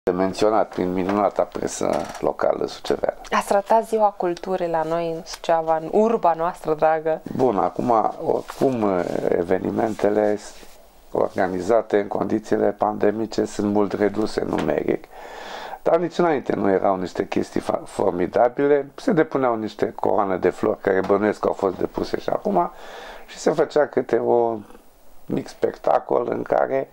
menționat prin minunata presă locală suceveană. Ați tratat Ziua Culturii la noi în Suceava, în urba noastră dragă. Bun, acum, oricum, evenimentele organizate în condițiile pandemice sunt mult reduse numeric, dar nici înainte nu erau niște chestii formidabile, se depuneau niște coroane de flori care bănuiesc că au fost depuse și acum și se făcea câte un mic spectacol în care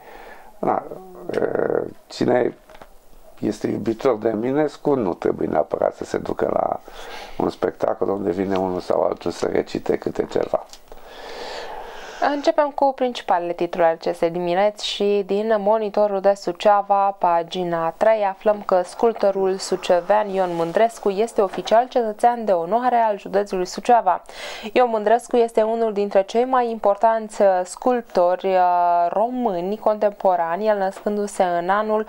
cine este iubitor de Eminescu nu trebuie neapărat să se ducă la un spectacol unde vine unul sau altul să recite câte ceva. Începem cu principalele titluri ale acestei dimineți și din Monitorul de Suceava, pagina 3, aflăm că sculptorul sucevean Ion Mândrescu este oficial cetățean de onoare al județului Suceava. Ion Mândrescu este unul dintre cei mai importanți sculptori români contemporani, el născându-se în anul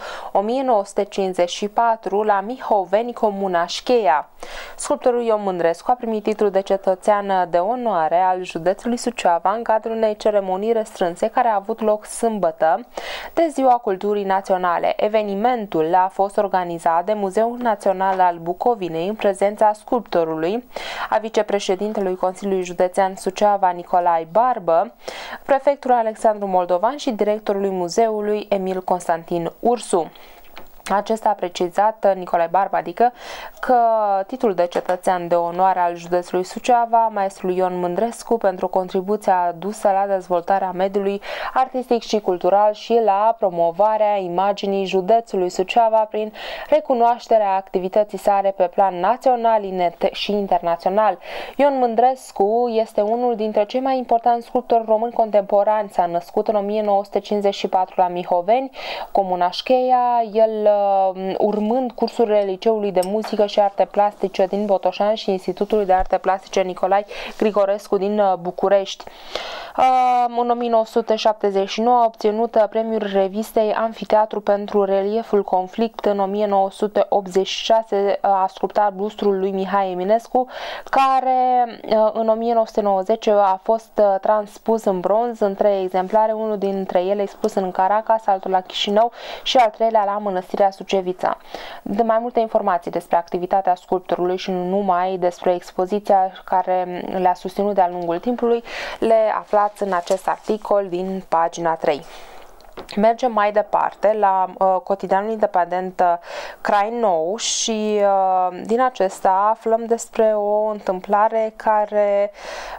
1954 la Mihoveni, comuna Șcheia. Sculptorul Ion Mândrescu a primit titlul de cetățean de onoare al județului Suceava în cadrul unei ceremonii restrânse care a avut loc sâmbătă de Ziua Culturii Naționale. Evenimentul a fost organizat de Muzeul Național al Bucovinei în prezența sculptorului, a vicepreședintelui Consiliului Județean Suceava Nicolae Barbă, prefectul Alexandru Moldovan și directorului muzeului Emil Constantin Ursu. Acesta a precizat, Nicolae Barbă, adică că titlul de cetățean de onoare al județului Suceava, maestrul Ion Mândrescu, pentru contribuția adusă la dezvoltarea mediului artistic și cultural și la promovarea imaginii județului Suceava prin recunoașterea activității sale pe plan național și internațional. Ion Mândrescu este unul dintre cei mai importanti sculptori români contemporani. S-a născut în 1954 la Mihoveni, comuna Șcheia, el urmând cursurile Liceului de Muzică și Arte Plastice din Botoșani și Institutului de Arte Plastice Nicolae Grigorescu din București. În 1979 a obținut premiul revistei Amfiteatru pentru relieful conflict. În 1986 a sculptat bustrul lui Mihai Eminescu, care în 1990 a fost transpus în bronz în 3 exemplare, unul dintre ele expus în Caracas, altul la Chișinău și al treilea la Mănăstirea Sucevița. De mai multe informații despre activitatea sculptorului și nu numai despre expoziția care le-a susținut de-a lungul timpului, le aflați în acest articol din pagina 3. Mergem mai departe la cotidianul independent Crai Nou și din acesta aflăm despre o întâmplare care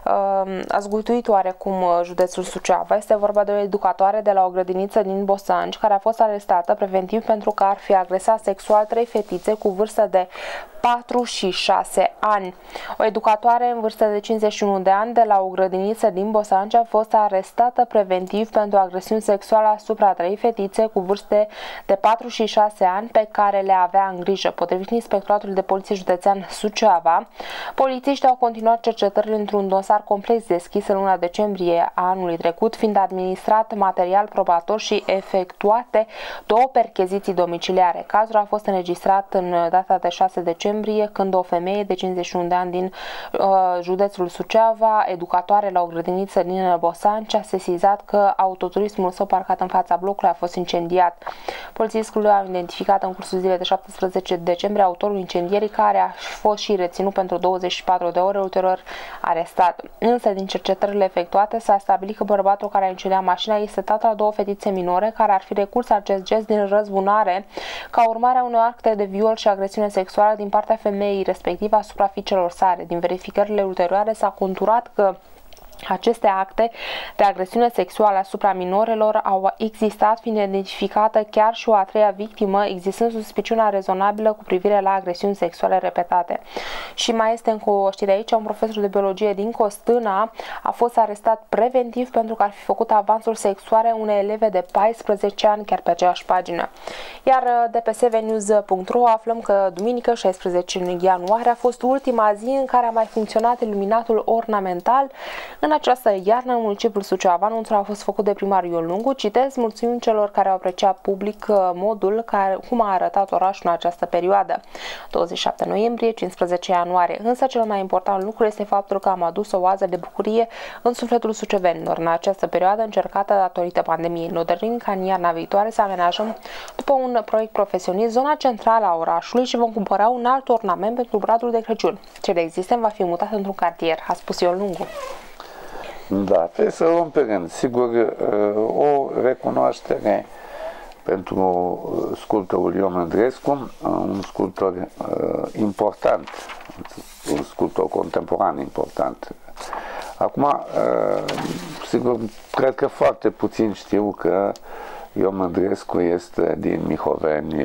a zguduit oarecum județul Suceava. Este vorba de o educatoare de la o grădiniță din Bosanci care a fost arestată preventiv pentru că ar fi agresat sexual 3 fetițe cu vârstă de 4 și 6 ani. O educatoare în vârstă de 51 de ani de la o grădiniță din Bosanci a fost arestată preventiv pentru agresiuni sexuale asupra 3 fetițe cu vârste de 4 și 6 ani pe care le avea în grijă. Potrivit Inspectoratului de Poliție Județean Suceava, polițiștii au continuat cercetările într-un dosar complex deschis în luna decembrie a anului trecut, fiind administrat material probator și efectuate 2 percheziții domiciliare. Cazul a fost înregistrat în data de 6 decembrie, când o femeie de 51 de ani din județul Suceava, educatoare la o grădiniță din Bosanci, a sesizat că autoturismul său parcat în fața blocului a fost incendiat. Polițistul a identificat în cursul zilei de 17 decembrie autorul incendierii, care a fost și reținut pentru 24 de ore, ulterior arestat. Însă, din cercetările efectuate, s-a stabilit că bărbatul care a incendiat mașina este tatăl a 2 fetițe minore care ar fi recurs acest gest din răzbunare ca urmare a unor acte de viol și agresiune sexuală din partea femeii respective asupra fiicelor sale. Din verificările ulterioare s-a conturat că aceste acte de agresiune sexuală asupra minorelor au existat, fiind identificată chiar și o a 3-a victimă, existând suspiciunea rezonabilă cu privire la agresiuni sexuale repetate. Și mai este încă o știre aici, un profesor de biologie din Costâna a fost arestat preventiv pentru că ar fi făcut avansuri sexuale unei eleve de 14 ani, chiar pe aceeași pagină. Iar de pe svnews.ro aflăm că duminică 16 ianuarie a fost ultima zi în care a mai funcționat iluminatul ornamental în În această iarnă, în municipiul Suceava, anunțul a fost făcut de primarul Ion Lungu, citez, mulțumim celor care au apreciat public modul cum a arătat orașul în această perioadă. 27 noiembrie, 15 ianuarie. Însă cel mai important lucru este faptul că am adus o oază de bucurie în sufletul sucevenilor în această perioadă încercată datorită pandemiei. Ne dorim ca în iarna viitoare să amenajăm după un proiect profesionist zona centrală a orașului și vom cumpăra un alt ornament pentru bradul de Crăciun. Cel existent va fi mutat într-un cartier, a spus Ion Lungu. Da, trebuie să luăm pe rând. Sigur, o recunoaștere pentru sculptorul Ion Mândrescu, un sculptor important, un sculptor contemporan important. Acum, sigur, cred că foarte puțin știu că Ion Mândrescu este din Mihoveni,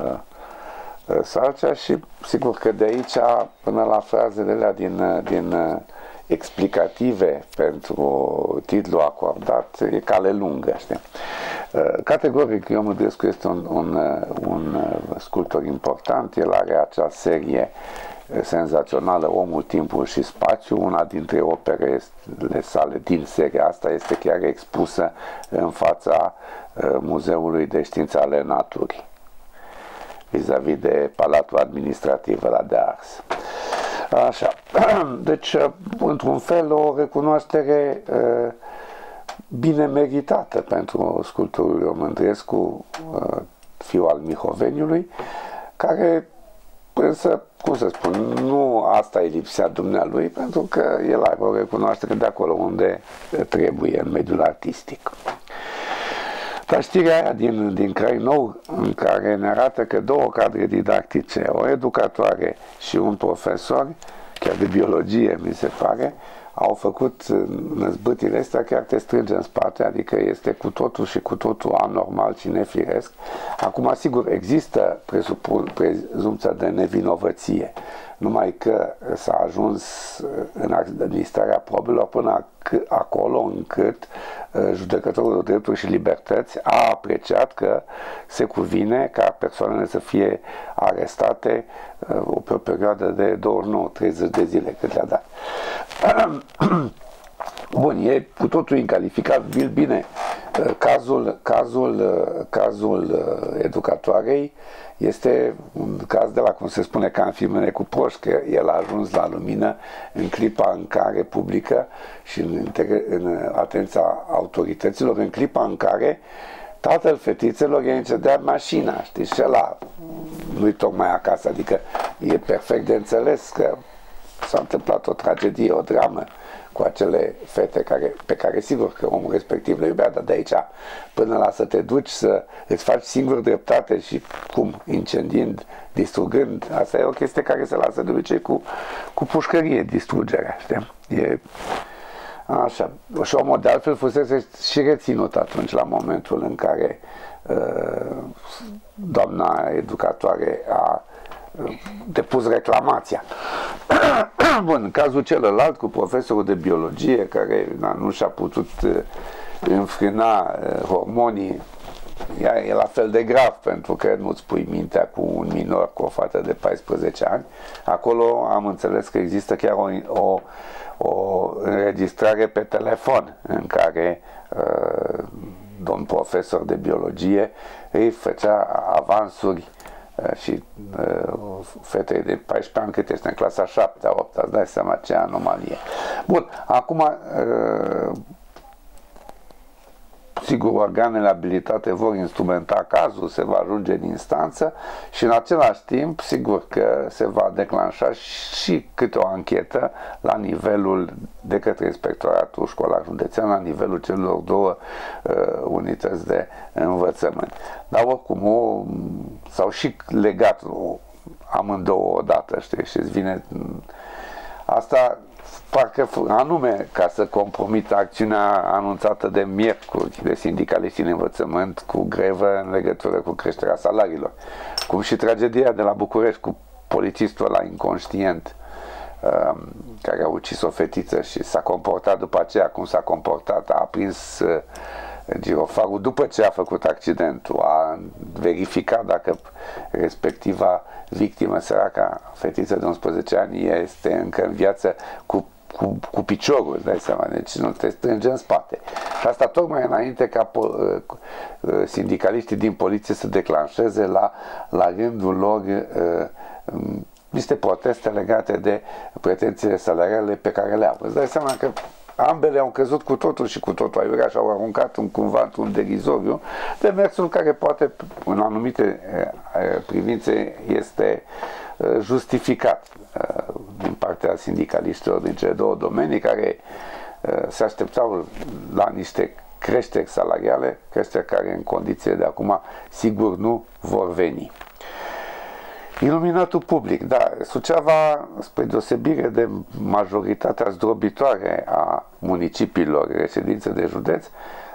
Sarcea, și sigur că de aici până la frazele alea din explicative pentru titlul acordat e cale lungă, știi? Categoric, Ion Mândrescu este un sculptor important. El are acea serie senzațională, Omul, Timpul și Spațiu. Una dintre operele sale din seria asta este chiar expusă în fața Muzeului de Științe ale Naturii, vis-a-vis de Palatul Administrativ ăla de Ars. Așa. Deci, într-un fel, o recunoaștere bine meritată pentru sculptorul Ion Mândrescu, fiul al Mihoveniului, care, însă, cum să spun, nu asta e lipsea dumnealui, pentru că el are o recunoaștere de acolo unde trebuie, în mediul artistic. Dar știrea aia din Crainou, în care ne arată că două cadre didactice, o educatoare și un profesor, chiar de biologie, mi se pare, au făcut năzbâtile astea, chiar te strânge în spate, adică este cu totul și cu totul anormal și nefiresc. Acum, sigur, există prezumția de nevinovăție, numai că s-a ajuns în administrarea probelor până acolo încât judecătorul de drepturi și libertăți a apreciat că se cuvine ca persoanele să fie arestate pe o perioadă de 29-30 de zile cât le-a dat. Bun, e cu totul incalificabil. Bine, cazul educatoarei este un caz de la, cum se spune, ca în filmele cu proști, că el a ajuns la lumină în clipa în care publică și în atenția autorităților, în clipa în care tatăl fetițelor i-a incendiat mașina, știi, și ăla nu-i tocmai acasă, adică e perfect de înțeles că s-a întâmplat o tragedie, o dramă cu acele fete pe care sigur că omul respectiv le iubea, dar de aici până la să te duci să îți faci singur dreptate și cum, incendiind, distrugând, asta e o chestie care se lasă de obicei cu pușcărie, distrugerea, știi? E așa. Și omul de altfel fusese și reținut atunci la momentul în care doamna educatoare a depus reclamația. Bun, în cazul celălalt cu profesorul de biologie care nu și-a putut înfrâna hormonii, e la fel de grav, pentru că nu-ți pui mintea cu un minor, cu o fată de 14 ani. Acolo am înțeles că există chiar o înregistrare pe telefon în care domn profesor de biologie îi făcea avansuri și fetei de 14 ani, cât este în clasa 7-a, 8-a, îți dai seama ce anomalie. Bun, acum sigur, organele abilitate vor instrumenta cazul, se va ajunge în instanță și în același timp, sigur că se va declanșa și câte o anchetă la nivelul de către Inspectoratul Școlar Județean, la nivelul celor două unități de învățământ. Dar oricum s-au și legat amândouă odată, știi, și îți vine asta parcă anume ca să compromită acțiunea anunțată de miercuri de sindicaliști în învățământ cu grevă în legătură cu creșterea salariilor. Cum și tragedia de la București cu polițistul ăla inconștient care a ucis o fetiță și s-a comportat după aceea cum s-a comportat, a aprins girofarul după ce a făcut accidentul, a verificat dacă respectiva victimă, săraca fetiță de 11 ani, este încă în viață, cu cu piciorul, îți dai seama, deci nu te strânge în spate. Și asta tocmai înainte ca sindicaliștii din poliție să declanșeze la rândul lor niște proteste legate de pretențiile salariale pe care le au. Îți dai seama că ambele au căzut cu totul și cu totul aiurea și au aruncat cumva într-un derizoriu de mersul care poate în anumite privințe este justificat din partea sindicaliștilor din cele două domenii care se așteptau la niște creșteri salariale, creșteri care în condițiile de acum sigur nu vor veni. Iluminatul public, da, Suceava, spre deosebire de majoritatea zdrobitoare a municipiilor reședințe de județ,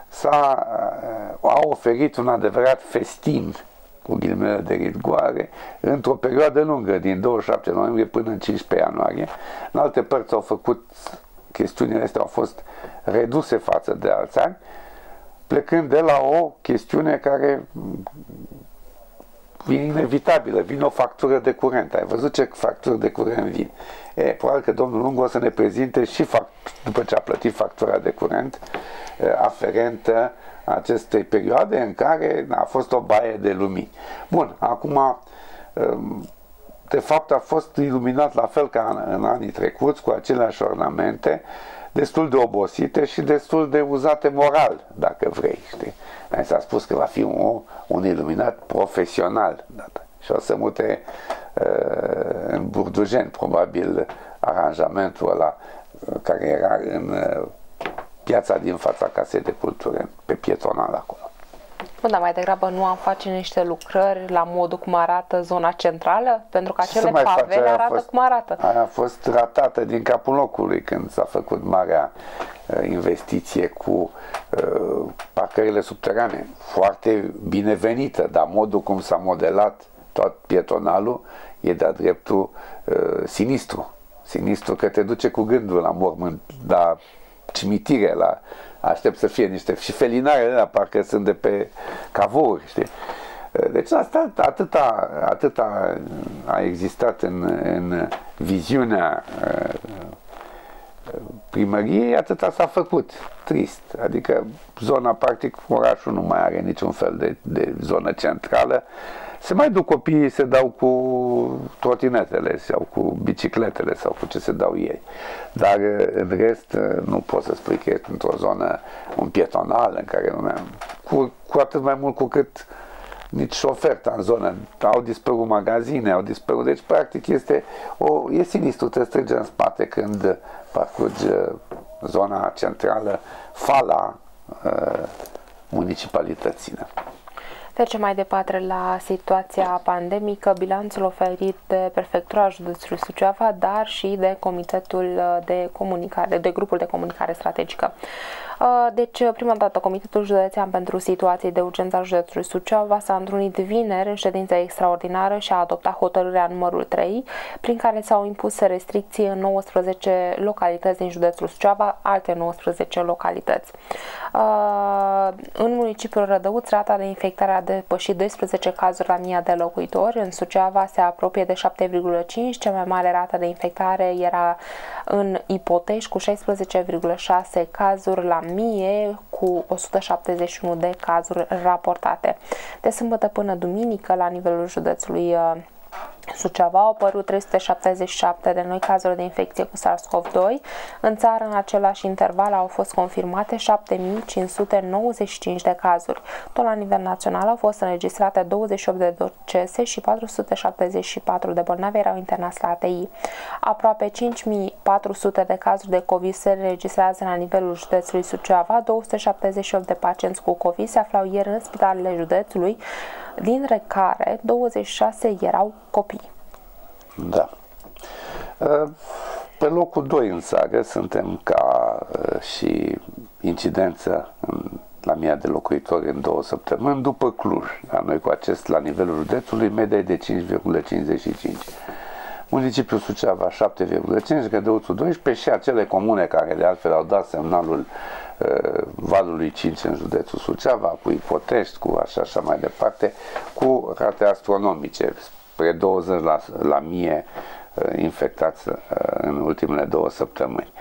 a oferit un adevărat festin, cu ghilimele de rigoare, într-o perioadă lungă, din 27 noiembrie până în 15 ianuarie. În alte părți au făcut, chestiunile astea au fost reduse față de alți ani, plecând de la o chestiune care e inevitabilă, vine o factură de curent. Ai văzut ce facturi de curent vin? Probabil că domnul Lungu o să ne prezinte și după ce a plătit factura de curent aferentă acestei perioade în care a fost o baie de lumini. Bun, acum de fapt a fost iluminat la fel ca în anii trecuți, cu aceleași ornamente, destul de obosite și destul de uzate moral, dacă vrei, știi? S-a spus că va fi un iluminat profesional, și o să mute în Burdujeni, probabil, aranjamentul ăla care era în piața din fața Casei de Cultură, pe Pietonal acolo. Bun, dar mai degrabă nu am face niște lucrări la modul cum arată zona centrală? Pentru că acele pavele arată cum arată. Aia a fost ratată din capul locului când s-a făcut marea investiție cu parcările subterane. Foarte binevenită, dar modul cum s-a modelat tot Pietonalul e de-a dreptul sinistru. Sinistru, că te duce cu gândul la mormânt, la cimitire, aștept să fie niște și felinarele alea parcă sunt de pe cavouri, știi? Deci asta atâta a existat în viziunea primăriei, atâta s-a făcut. Trist. Adică zona, practic, orașul nu mai are niciun fel de zonă centrală. Se mai duc copiii, se dau cu trotinetele sau cu bicicletele sau cu ce se dau ei. Dar în rest nu poți să spui că ești într-o zonă, un pietonal în care nu mai cu atât mai mult cu cât nici oferta în zonă. Au dispărut magazine, au dispărut. Deci practic e sinistru, te strânge în spate când parcurgi zona centrală, fala municipalității. Trecem mai departe la situația pandemică, bilanțul oferit de Prefectura Județului Suceava, dar și de Comitetul de Comunicare, de Grupul de Comunicare Strategică. Deci, prima dată, Comitetul Județean pentru Situații de Urgență al Județului Suceava s-a întrunit vineri în ședință extraordinară și a adoptat hotărârea numărul 3, prin care s-au impus restricții în 19 localități din județul Suceava, alte 19 localități. În municipiul Rădăuț, rata de infectare a depășit 12 cazuri la 1000 de locuitori. În Suceava se apropie de 7,5, cea mai mare rată de infectare era în Ipoteș cu 16,6 cazuri la 1000, cu 171 de cazuri raportate. De sâmbătă până duminică, la nivelul județului Suceava au apărut 377 de noi cazuri de infecție cu SARS-CoV-2. În țară, în același interval, au fost confirmate 7595 de cazuri. Tot la nivel național au fost înregistrate 28 de decese și 474 de bolnavi erau internați la ATI. Aproape 5400 de cazuri de COVID se înregistrează la nivelul județului Suceava. 278 de pacienți cu COVID se aflau ieri în spitalele județului, dintre care 26 erau copii. Da. Pe locul 2 în țară suntem ca și incidență la 1000 de locuitori în 2 săptămâni, după Cluj. La noi cu la nivelul județului, media de 5,55. Municipiul Suceava 7,5, Rădăuțul 12 și acele comune care de altfel au dat semnalul valului 5 în județul Suceava, cu Ipotești, cu așa mai departe, cu rate astronomice, spre 20 la 1000 infectați în ultimele 2 săptămâni.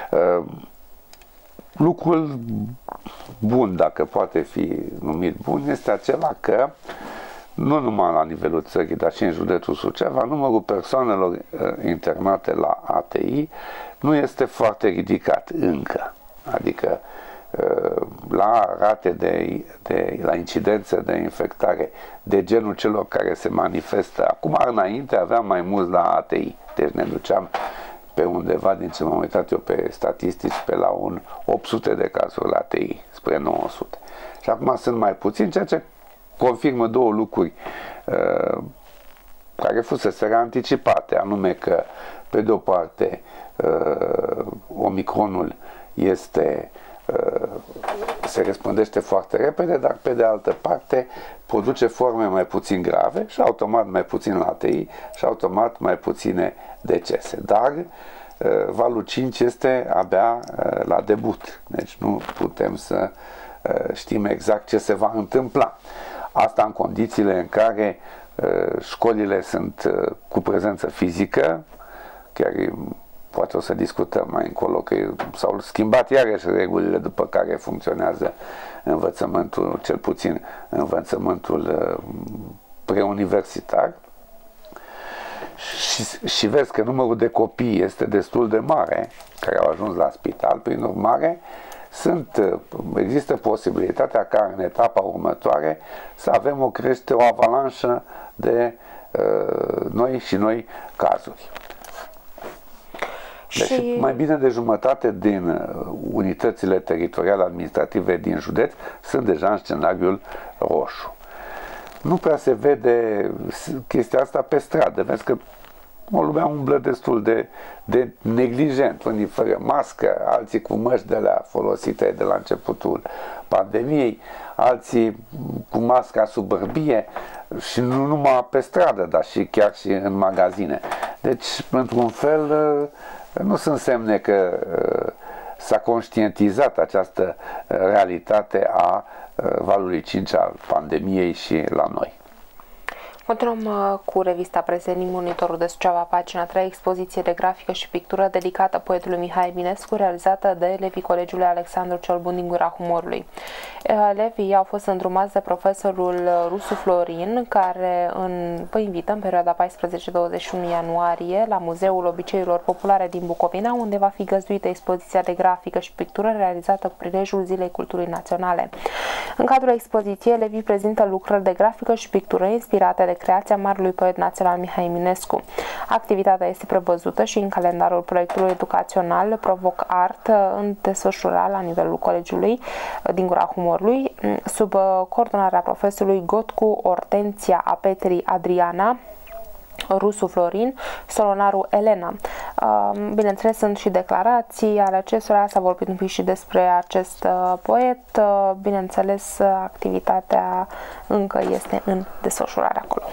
Lucrul bun, dacă poate fi numit bun, este acela că nu numai la nivelul țării, dar și în județul Suceava, numărul persoanelor internate la ATI nu este foarte ridicat încă. Adică la rate la incidențe de infectare de genul celor care se manifestă. Acum, înainte, aveam mai mulți la ATI, deci ne duceam pe undeva, din ce m-am uitat eu pe statistici, pe la un 800 de cazuri la ATI, spre 900. Și acum sunt mai puțini, ceea ce confirmă 2 lucruri care fusese anticipate, anume că, pe de o parte, Omicronul se răspândește foarte repede, dar pe de altă parte produce forme mai puțin grave și automat mai puțin la ATI și automat mai puține decese. Dar valul 5 este abia la debut, deci nu putem să știm exact ce se va întâmpla. Asta în condițiile în care școlile sunt cu prezență fizică, chiar poate o să discutăm mai încolo că s-au schimbat iarăși regulile după care funcționează învățământul, cel puțin învățământul preuniversitar. Și vezi că numărul de copii este destul de mare care au ajuns la spital, prin urmare există posibilitatea ca în etapa următoare să avem o avalanșă de noi cazuri. Deci mai bine de jumătate din unitățile teritoriale administrative din județ sunt deja în scenariul roșu. Nu prea se vede chestia asta pe stradă. Vezi că o lumea umblă destul de neglijent, unii fără mască, alții cu măști de alea folosite de la începutul pandemiei, alții cu masca sub bărbie și nu numai pe stradă, dar și chiar și în magazine. Deci, într-un fel, nu sunt semne că s-a conștientizat această realitate a valului 5 al pandemiei și la noi. Continuăm cu revista Prezent, Monitorul de Suceava, pagina 3, expoziție de grafică și pictură dedicată poetului Mihai Eminescu, realizată de elevii Colegiului Alexandru cel Bun din Gura Humorului. Elevii au fost îndrumați de profesorul Rusu Florin, care vă invită în perioada 14-21 ianuarie la Muzeul Obiceiurilor Populare din Bucovina, unde va fi găzduită expoziția de grafică și pictură realizată cu prilejul Zilei Culturii Naționale. În cadrul expoziției, elevii prezintă lucrări de grafică și pictură inspirate de creația marelui poet național Mihai Eminescu. Activitatea este prevăzută și în calendarul proiectului educațional Provoc Art, în desfășurare la nivelul Colegiului din Gura Humorului, sub coordonarea profesorului Gotcu Ortenția Apetrii Adriana, Rusu Florin, Solonaru Elena. Bineînțeles, sunt și declarații ale acestora, s-a vorbit un pic și despre acest poet. Bineînțeles, activitatea încă este în desfășurare acolo.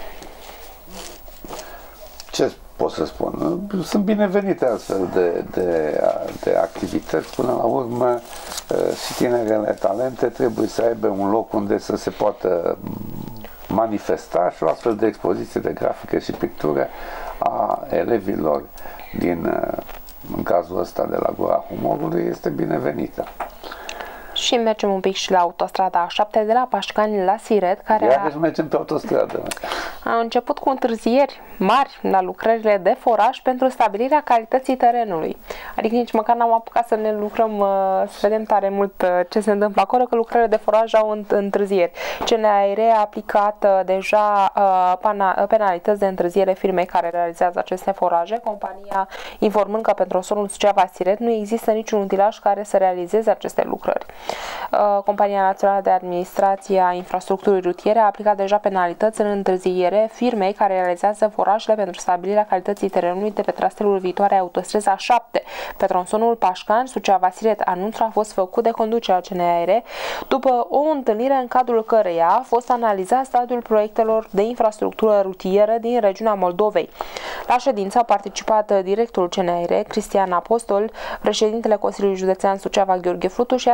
Ce pot să spun? Sunt binevenite astfel de activități. Până la urmă, și tinerele talente trebuie să aibă un loc unde să se poată manifesta și o astfel de expoziție de grafică și pictură a elevilor în cazul ăsta de la Gura Humorului este binevenită. Și mergem un pic și la autostrada A7 de la Pașcani la Siret, care mergem pe autostradă. A început cu întârzieri mari la lucrările de foraj pentru stabilirea calității terenului. Adică nici măcar n-am apucat să ne lucrăm, să vedem tare mult ce se întâmplă acolo, că lucrările de foraj au întârzieri. CNAR a aplicat deja penalități de întârziere firmei care realizează aceste foraje, compania informând că pentru tronțonul Suceava-Siret nu există niciun utilaj care să realizeze aceste lucrări. Compania Națională de Administrație a Infrastructurii Rutiere a aplicat deja penalități în întârziere firmei care realizează forajele pentru stabilirea calității terenului de pe traseul viitoare autostrăzi A7 pe tronsonul Pașcani, Suceava-Siret. Anunțul a fost făcut de conducerea CNAR după o întâlnire în cadrul căreia a fost analizat stadiul proiectelor de infrastructură rutieră din regiunea Moldovei. La ședință au participat directorul CNAR, Cristian Apostol, președintele Consiliului Județean Suceava, Gheorghe Frutu, și alți reprezentanți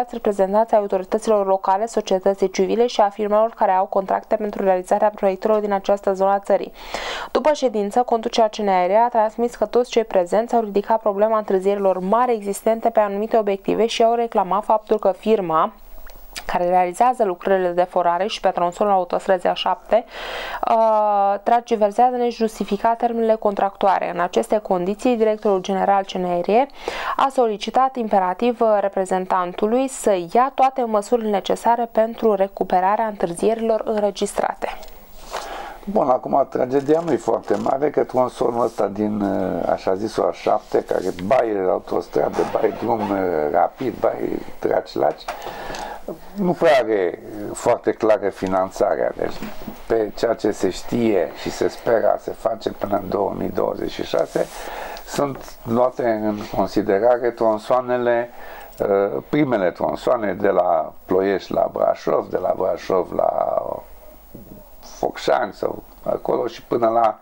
reprezentanții autorităților locale, societății civile și a firmelor care au contracte pentru realizarea proiectelor din această zonă a țării. După ședință, conducerea CNAIRE a transmis că toți cei prezenți au ridicat problema întârzierilor mari existente pe anumite obiective și au reclamat faptul că firma care realizează lucrările de forare și pe tronsonul autostrăzii A7 tergiversează nejustificat termenele contractuare. În aceste condiții, directorul general CNAIRE a solicitat imperativ reprezentantului să ia toate măsurile necesare pentru recuperarea întârzierilor înregistrate. Bun, acum tragedia nu e foarte mare, că tronsonul ăsta din, așa zisul, A7, care baie autostradă, baie drum rapid, baie traci-laci, nu prea are foarte clară finanțarea. Deci, pe ceea ce se știe și se speră a se face până în 2026, sunt luate în considerare tronsoanele, primele tronsoane de la Ploiești la Brașov, de la Brașov la Focșani sau acolo și până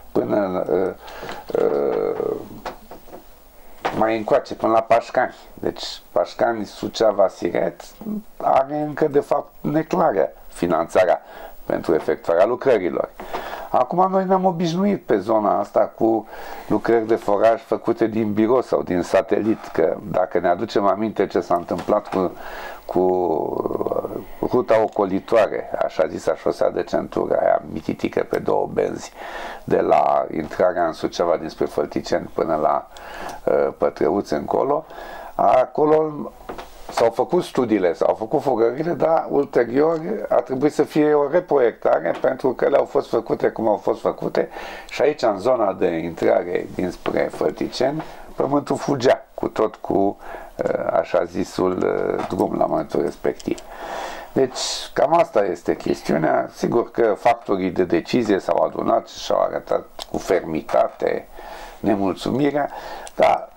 mai încoace, până la Pașcani. Deci Pașcani, Suceava, Siret are încă de fapt neclară finanțarea pentru efectuarea lucrărilor. Acum noi ne-am obișnuit pe zona asta cu lucrări de foraj făcute din birou sau din satelit, că dacă ne aducem aminte ce s-a întâmplat cu ruta ocolitoare, așa zisa șosea de centură, aia mititică pe două benzi, de la intrarea în Suceava dinspre Fălticeni până la Pătrăuți încolo, acolo s-au făcut studiile, s-au făcut fugările, dar ulterior a trebuit să fie o reproiectare pentru că le-au fost făcute cum au fost făcute și aici, în zona de intrare dinspre Fălticeni, pământul fugea cu așa zisul drum la momentul respectiv. Deci cam asta este chestiunea. Sigur că factorii de decizie s-au adunat și și-au arătat cu fermitate nemulțumirea, dar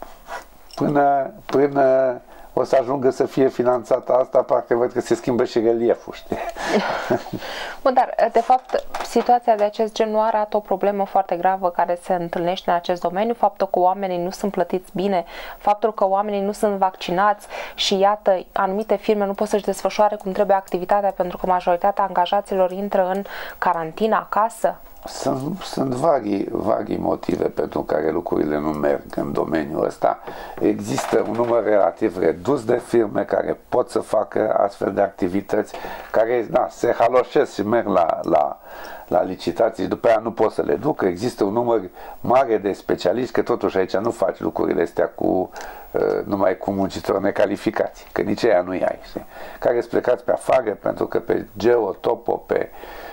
până o să ajungă să fie finanțată asta, parcă văd că se schimbă și relieful, știi? Bun, dar de fapt situația de acest gen nu arată o problemă foarte gravă care se întâlnește în acest domeniu, faptul că oamenii nu sunt plătiți bine, faptul că oamenii nu sunt vaccinați și iată, anumite firme nu pot să-și desfășoare cum trebuie activitatea pentru că majoritatea angajaților intră în carantină acasă. Sunt vari motive pentru care lucrurile nu merg în domeniul ăsta. Există un număr relativ redus de firme care pot să facă astfel de activități, care se haloșesc și merg la licitații și după aia nu pot să le ducă. Există un număr mare de specialiști, că totuși aici nu faci lucrurile astea numai cu muncitori necalificați, că nici aia nu-i ai, știi? Care sunt plecați pe afară pentru că pe Geo, Topo, pe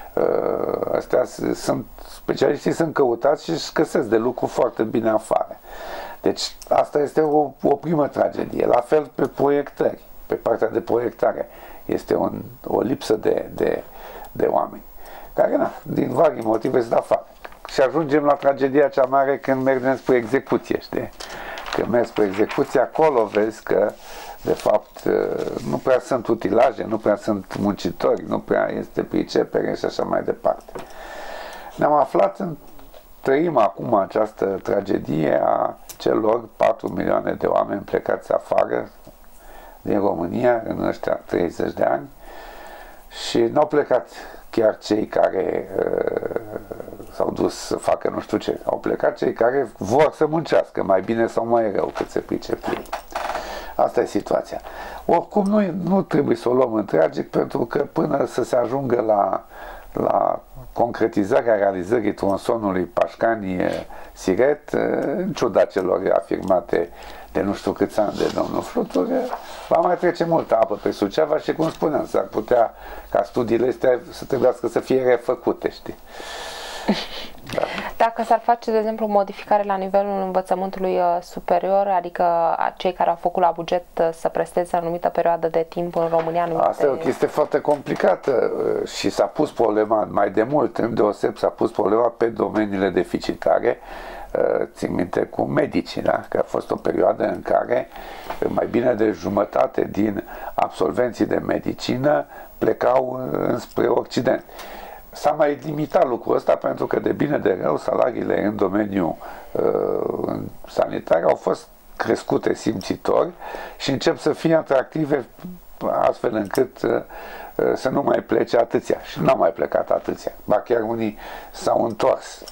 astea sunt specialiștii, sunt căutați și își găsesc de lucru foarte bine afară. Deci asta este o primă tragedie. La fel pe proiectări, pe partea de proiectare este o lipsă de oameni care din vari motive se dă afară. Și ajungem la tragedia cea mare când mergem spre execuție, știi? Când mergi spre execuție, acolo vezi că de fapt nu prea sunt utilaje, nu prea sunt muncitori, nu prea este pricepere și așa mai departe. Ne-am aflat, trăim acum această tragedie a celor 4 milioane de oameni plecați afară din România în ăștia 30 de ani și n-au plecat chiar cei care s-au dus să facă nu știu ce, au plecat cei care vor să muncească, mai bine sau mai rău cât se pricep ei. Asta e situația. Oricum nu trebuie să o luăm în tragic, pentru că până să se ajungă la concretizarea realizării tronsonului Pașcani-Siret, în ciuda celor afirmate de nu știu câți ani de domnul Flutur, va mai trece multă apă pe Suceava și, cum spuneam, s-ar putea ca studiile astea să trebuiască să fie refăcute, știi? Da. Dacă s-ar face, de exemplu, modificare la nivelul învățământului superior, adică cei care au făcut la buget să presteze anumită perioadă de timp în România... Asta e o chestie foarte complicată și s-a pus problema mai de mult, îndeoseb s-a pus problema pe domeniile deficitare, țin minte cu medicii, da? Că a fost o perioadă în care mai bine de jumătate din absolvenții de medicină plecau înspre Occident. S-a mai limitat lucrul ăsta pentru că, de bine de rău, salariile în domeniul sanitar au fost crescute simțitor și încep să fie atractive astfel încât să nu mai plece atâția. Și nu au mai plecat atâția. Ba chiar unii s-au întors.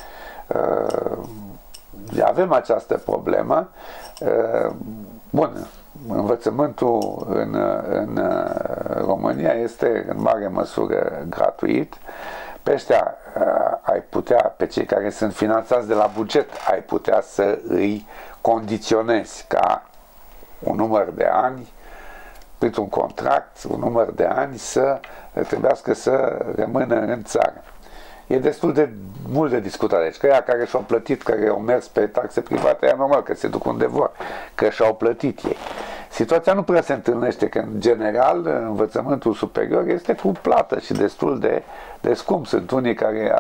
Avem această problemă. Bun, învățământul în România este în mare măsură gratuit. Pe ăștia ai putea, pe cei care sunt finanțați de la buget, ai putea să îi condiționezi ca un număr de ani, printr-un contract, un număr de ani, să trebuiască să rămână în țară. E destul de mult de discutat aici, că ea care și-au plătit, care au mers pe taxe private, e normal că se duc unde vor, că și-au plătit ei. Situația nu prea se întâlnește, că în general învățământul superior este cu plată și destul de scump. Sunt unii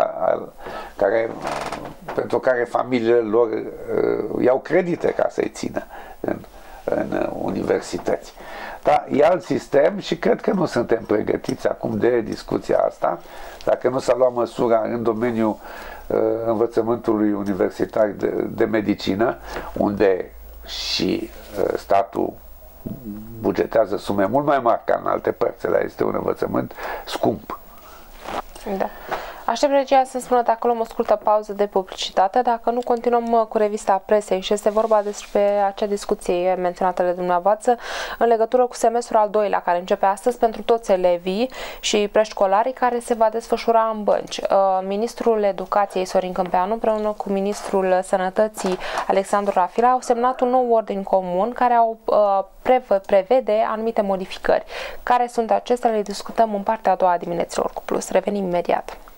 pentru care familiile lor iau credite ca să-i țină în universități. Dar e alt sistem și cred că nu suntem pregătiți acum de discuția asta. Dacă nu s-a luat măsura în domeniul învățământului universitar de medicină, unde și statul bugetează sume mult mai mari ca în alte părți, ăla este un învățământ scump. Da. Aștept regia să spună dacă luăm o scurtă pauză de publicitate, dacă nu continuăm cu revista presei și este vorba despre acea discuție menționată de dumneavoastră în legătură cu semestrul al doilea care începe astăzi pentru toți elevii și preșcolarii, care se va desfășura în bănci. Ministrul Educației Sorin Câmpeanu împreună cu Ministrul Sănătății Alexandru Rafila au semnat un nou ordin comun care prevede anumite modificări. Care sunt acestea, le discutăm în partea a doua a dimineților cu Plus. Revenim imediat.